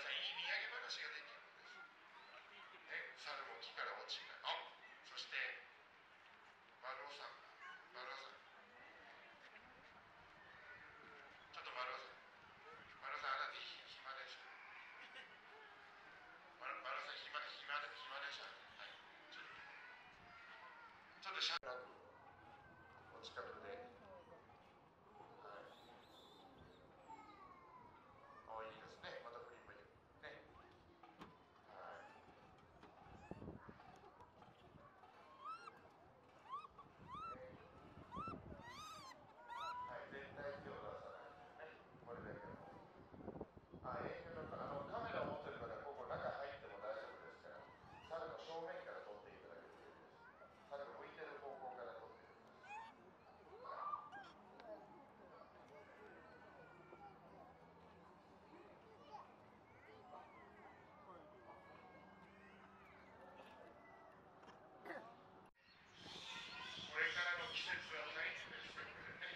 いい土産話ができるんです。ね、猿も木から落ちない。そして丸尾さんが、丸尾さん、ちょっと丸尾さん、丸尾さん、あなた暇でしょ。丸尾さん、暇でしょ。はい。ちょっとシャラクお近くで、はい。いいですね。また振り向いてね。はい。はい、絶対手を出さないでね。これだけの。遠慮のカメラを持ってる方、ここ中入っても大丈夫ですから、猿の正面から撮っていただけるといいです。猿が向いてる方向から撮ってください。はい。これからの季節は大変ですよ、これね。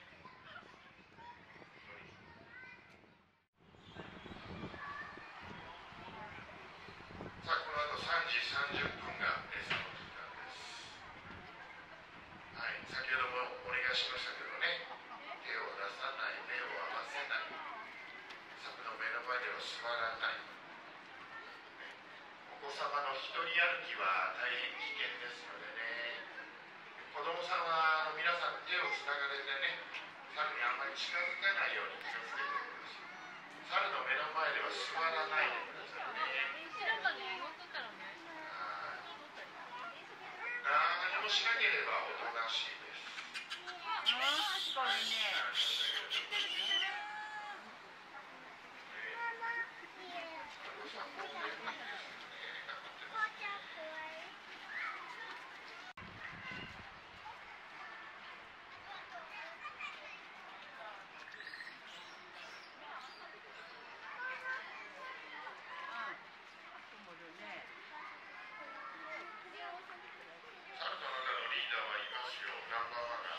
さあ、この後3時30分が餌の時間です。はい、先ほどもお願いしましたけどね、手を出さない、目を合わせない、柵の目の前では座らない、お子様の一人歩きは大変危険ですのでね、子供さんは皆さん手をつながれてね、猿にあんまり近づかないように気をつけてください。猿の目の前では座らないでくださいね。何もしなければおとなしいです。 確かにね。 猿の中のリーダーはいますよ、ナンバーワンが。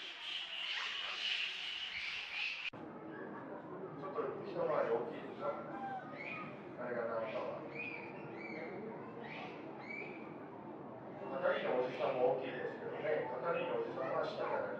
ちょっと一回り大きいでしょ。あれがナンバーワン。係員のおじさんも大きいですけどね、係員のおじさんは下から